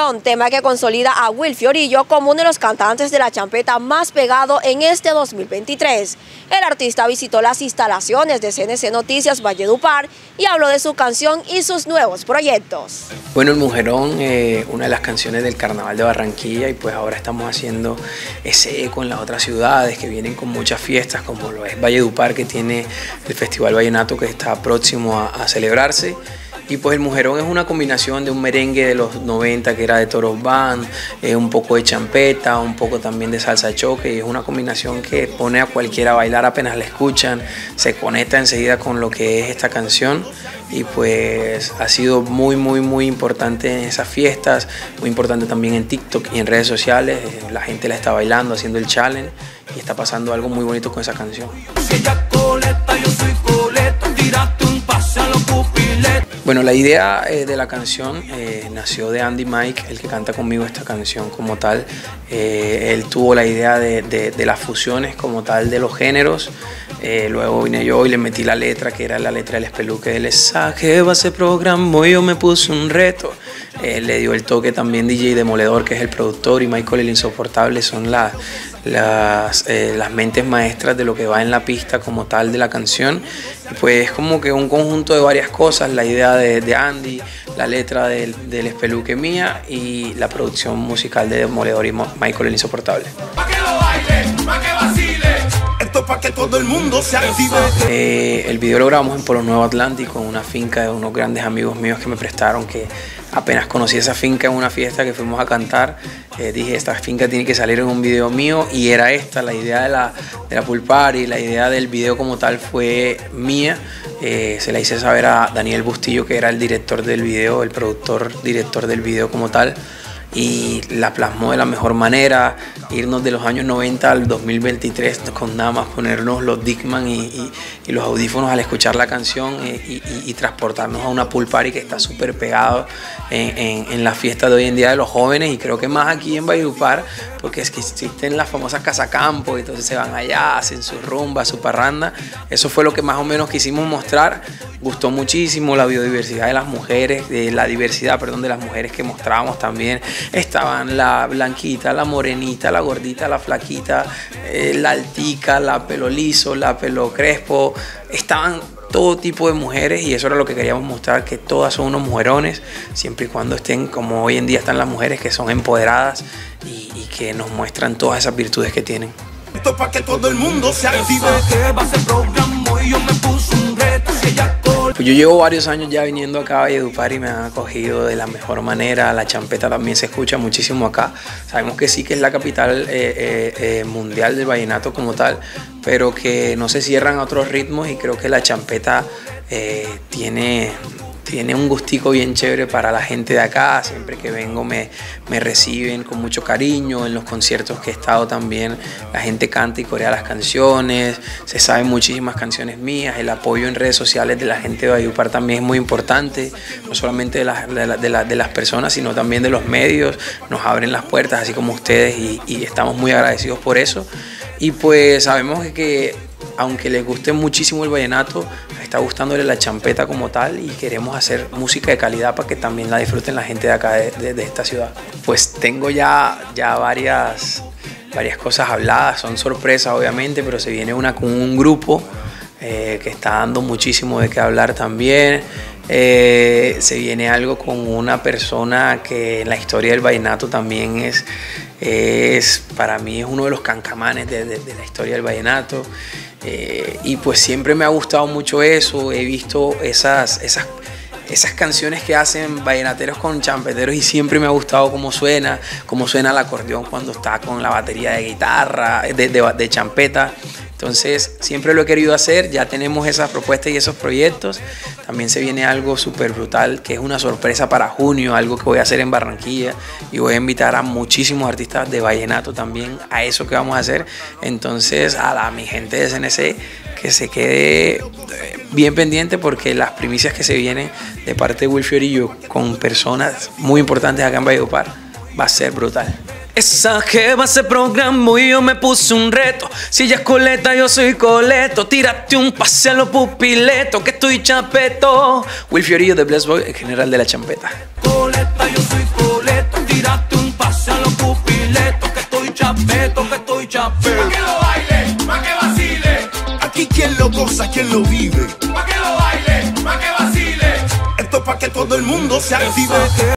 Canción, tema que consolida a Wilfie Orillo como uno de los cantantes de la champeta más pegado en este 2023. El artista visitó las instalaciones de CNC Noticias Valledupar y habló de su canción y sus nuevos proyectos. Bueno, El Mujerón, una de las canciones del Carnaval de Barranquilla, y pues ahora estamos haciendo ese eco en las otras ciudades que vienen con muchas fiestas, como lo es Valledupar, que tiene el Festival Vallenato que está próximo a celebrarse. Y pues El Mujerón es una combinación de un merengue de los 90 que era de Toros Band, un poco de champeta, un poco también de salsa choque, y es una combinación que pone a cualquiera a bailar apenas la escuchan, se conecta enseguida con lo que es esta canción, y pues ha sido muy importante en esas fiestas, muy importante también en TikTok y en redes sociales. La gente la está bailando, haciendo el challenge, y está pasando algo muy bonito con esa canción. Bueno, la idea de la canción nació de Andy Mike, el que canta conmigo esta canción como tal. Él tuvo la idea de las fusiones como tal de los géneros. Luego vine yo y le metí la letra, que era la letra del espeluque del Esa Jeva se programó y yo me puse un reto. Le dio el toque también DJ Demoledor, que es el productor, y Michael el Insoportable son las mentes maestras de lo que va en la pista como tal de la canción. Y pues es como que un conjunto de varias cosas, la idea de Andy, la letra del espeluque mía y la producción musical de Demoledor y Michael el Insoportable. Pa' que lo baile, pa' que vacile, esto es pa' que todo el mundo se active. El video lo grabamos en Polo Nuevo Atlántico, en una finca de unos grandes amigos míos que me prestaron, que apenas conocí esa finca en una fiesta que fuimos a cantar. Dije, esta finca tiene que salir en un video mío, y era esta, la idea de la pool party, la idea del video como tal fue mía. Se la hice saber a Daniel Bustillo, que era el director del video, el productor, director del video como tal, y la plasmó de la mejor manera, irnos de los años 90 al 2023 con nada más ponernos los Dickman y los audífonos al escuchar la canción, y transportarnos a una pool party que está súper pegado en la fiesta de hoy en día de los jóvenes, y creo que más aquí en Valledupar, porque es que existen las famosas casacampo, y entonces se van allá, hacen su rumba, su parranda. Eso fue lo que más o menos quisimos mostrar. Gustó muchísimo la biodiversidad de las mujeres, la diversidad, perdón, de las mujeres que mostrábamos también. Estaban la blanquita, la morenita, la gordita, la flaquita, la altica, la pelo liso, la pelo crespo. Estaban todo tipo de mujeres, y eso era lo que queríamos mostrar, que todas son unos mujerones, siempre y cuando estén como hoy en día están las mujeres, que son empoderadas y que nos muestran todas esas virtudes que tienen. Esto es pa' que todo el mundo se active. Pues yo llevo varios años ya viniendo acá a Valledupar y me han acogido de la mejor manera. La champeta también se escucha muchísimo acá. Sabemos que sí, que es la capital mundial del vallenato como tal, pero que no se cierran a otros ritmos, y creo que la champeta tiene un gustico bien chévere para la gente de acá. Siempre que vengo me reciben con mucho cariño. En los conciertos que he estado también la gente canta y corea las canciones, se saben muchísimas canciones mías. El apoyo en redes sociales de la gente de Valledupar también es muy importante, no solamente de las personas, sino también de los medios. Nos abren las puertas, así como ustedes, y estamos muy agradecidos por eso. Y pues sabemos que aunque les guste muchísimo el vallenato, está gustándole la champeta como tal, y queremos hacer música de calidad para que también la disfruten la gente de acá, de esta ciudad. Pues tengo ya varias cosas habladas, son sorpresas obviamente, pero se viene una con un grupo que está dando muchísimo de qué hablar también. Se viene algo con una persona que en la historia del vallenato también para mí es uno de los cancamanes de la historia del vallenato. Y pues siempre me ha gustado mucho eso. He visto esas canciones que hacen vallenateros con champeteros, y siempre me ha gustado cómo suena el acordeón cuando está con la batería de guitarra, de champeta. Entonces siempre lo he querido hacer, ya tenemos esas propuestas y esos proyectos. También se viene algo súper brutal, que es una sorpresa para junio, algo que voy a hacer en Barranquilla, y voy a invitar a muchísimos artistas de vallenato también a eso que vamos a hacer. Entonces a mi gente de CNC que se quede bien pendiente, porque las primicias que se vienen de parte de Wilfie Orillo con personas muy importantes acá en Valledupar va a ser brutal. Esa jeva se programó y yo me puse un reto. Si ella es coleta, yo soy coleto. Tírate un pase a los pupiletos, que estoy chapeto. Wilfie Orillo de Bless Boy, el general de la champeta. Coleta, yo soy coleto. quien lo goza, quien lo vive. Pa' que lo baile, pa' que vacile. Esto es pa' que todo el mundo se active.